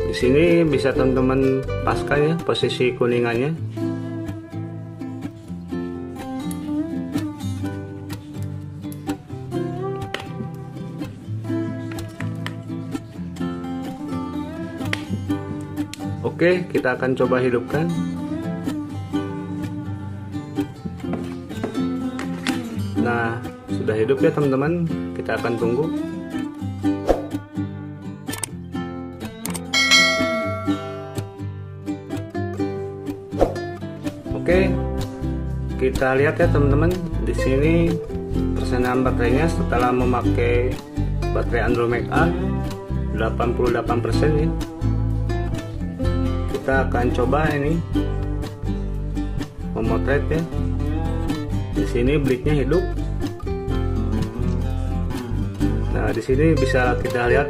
Di sini bisa teman-teman paskan ya posisi kuningannya. Oke, kita akan coba hidupkan. Nah, sudah hidup ya teman-teman. Kita akan tunggu. Oke, kita lihat ya teman-teman. Di sini persenan baterainya setelah memakai baterai Andromax A 88% ya. Kita akan coba ini memotret ya. Di sini bleednya hidup. Nah, di sini bisa kita lihat